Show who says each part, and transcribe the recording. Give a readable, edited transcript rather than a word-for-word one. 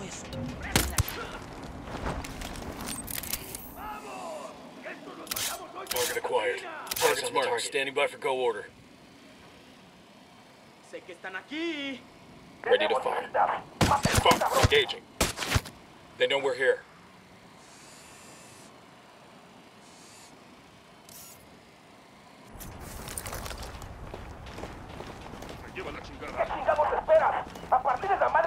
Speaker 1: Target acquired. Target's marked. Standing by for go order.
Speaker 2: Sé que están aquí.
Speaker 1: Ready to fire. Fuck! Engaging. They know we're here.
Speaker 3: ¿Qué chingados esperas? A partir de la